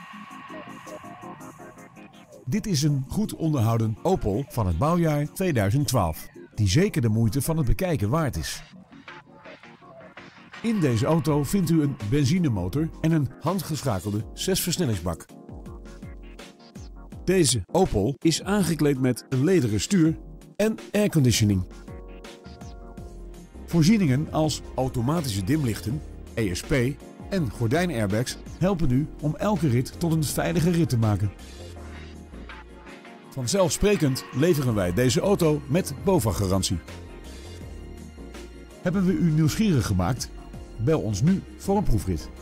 Dit is een goed onderhouden Opel van het bouwjaar 2012, die zeker de moeite van het bekijken waard is. In deze auto vindt u een benzinemotor en een handgeschakelde 6-versnellingsbak. Deze Opel is aangekleed met een lederen stuur en airconditioning. Voorzieningen als automatische dimlichten, ESP en gordijnairbags helpen u om elke rit tot een veilige rit te maken. Vanzelfsprekend leveren wij deze auto met BOVAG-garantie. Hebben we u nieuwsgierig gemaakt? Bel ons nu voor een proefrit.